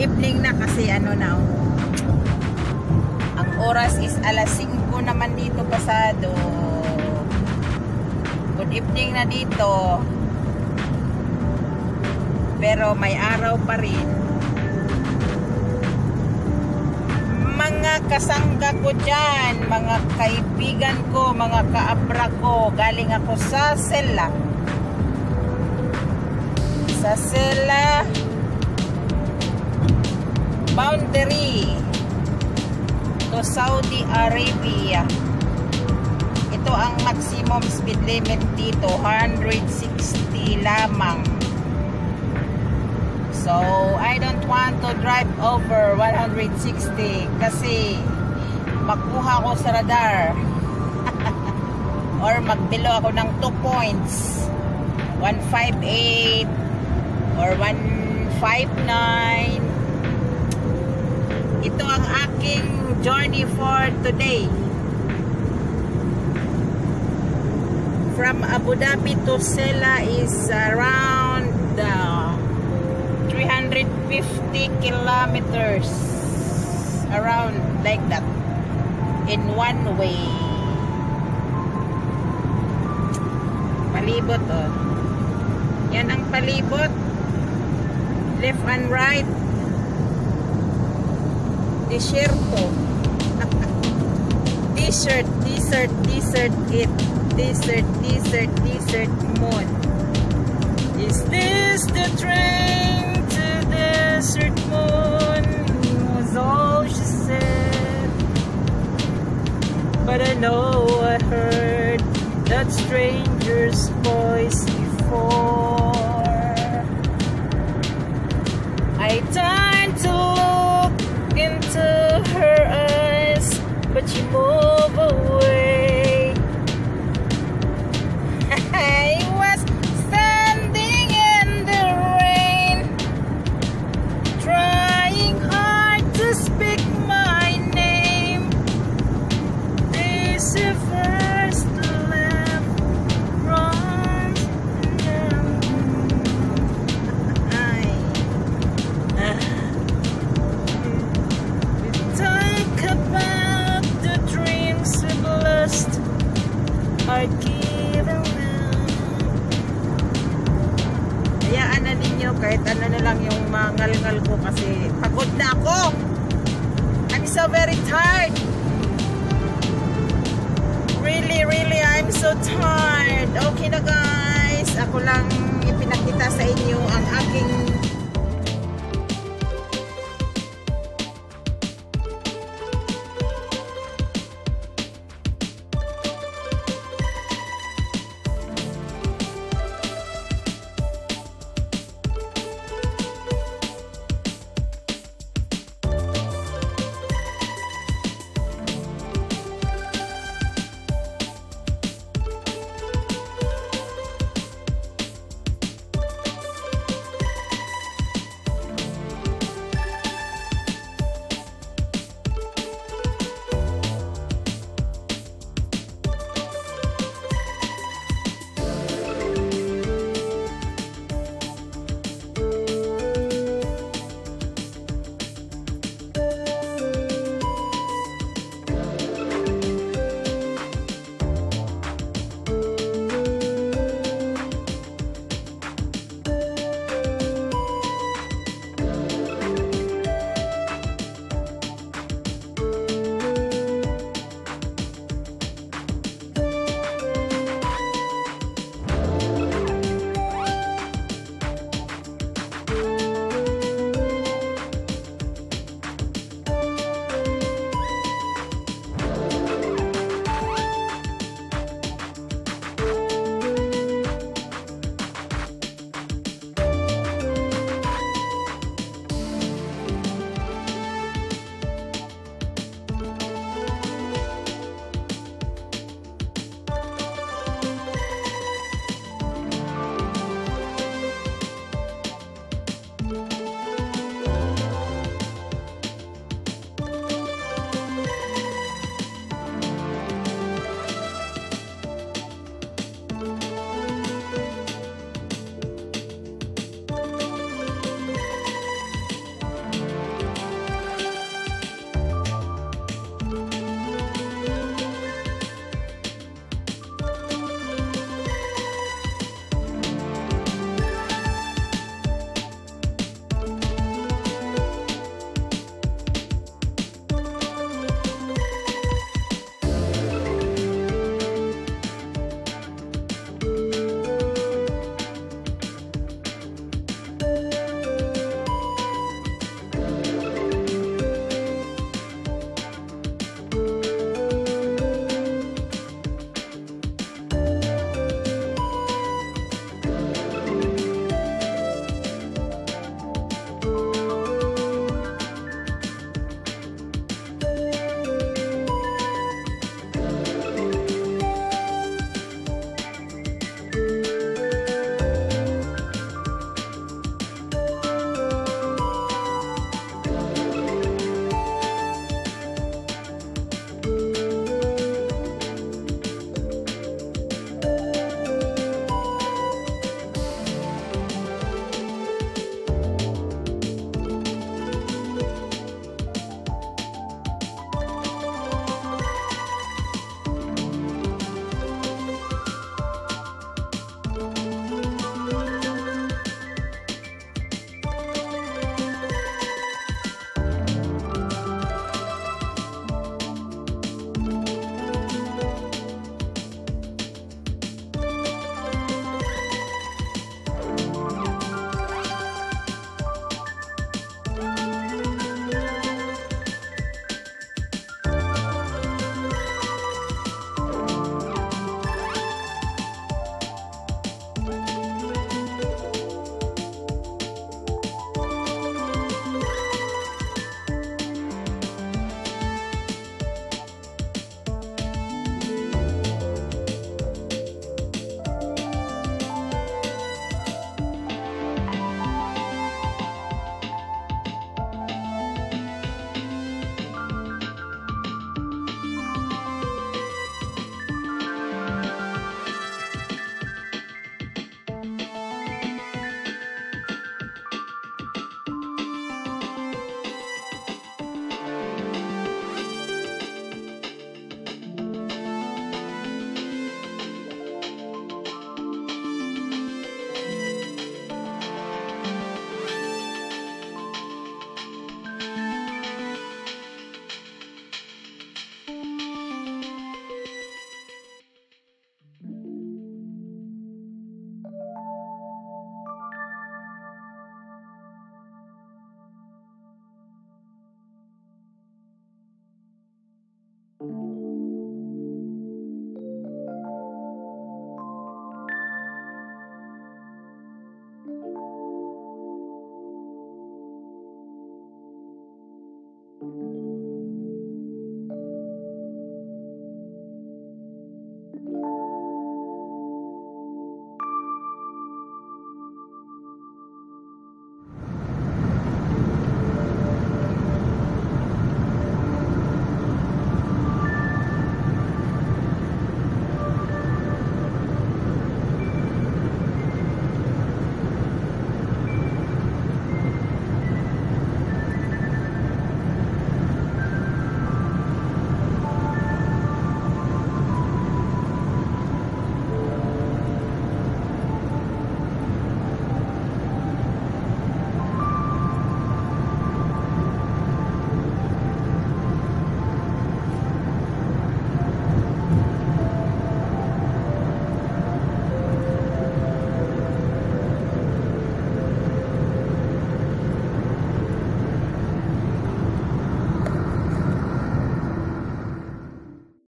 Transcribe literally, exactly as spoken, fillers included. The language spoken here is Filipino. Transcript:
evening na kasi ano na. Ang oras is alas singko naman dito pasado. Good evening na dito. Pero may araw pa rin. Mga kasangga ko dyan, mga kaibigan ko, mga kaabra ko, galing ako sa Sela. Sa Sela boundary to Saudi Arabia. Ito ang maximum speed limit dito, one sixty lamang. So, I don't want to drive over one sixty kasi makuha ko sa radar or magbilo ako ng two points, one fifty-eight or one fifty-nine. Ito ang aking journey for today from Abu Dhabi to Sela is around uh, three hundred fifty kilometers, around like that, in one way. Palibot, oh. Yan ang palibot, left and right. Desierto. Desert, desert, desert it. Desert, desert, desert moon. Is this the train to desert moon? Was all she said. But I know I heard that stranger's voice before. I turned to look into her eyes, but she moved away. I was standing in the rain, trying hard to speak my name. This is first left from them. Talk about the dreams we've lost, are given them. Hayaan na ninyo kahit ano na lang yung mangal-ngal ko kasi pagod na ako. I'm so very tired. Really, really, I'm so tired. Okay na guys, ako lang ipinakita sa inyo ang aking